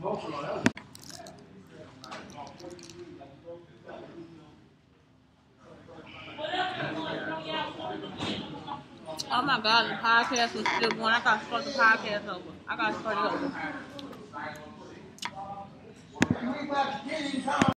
Oh my God, the podcast was still going. I got to start the podcast over. I got to start it over.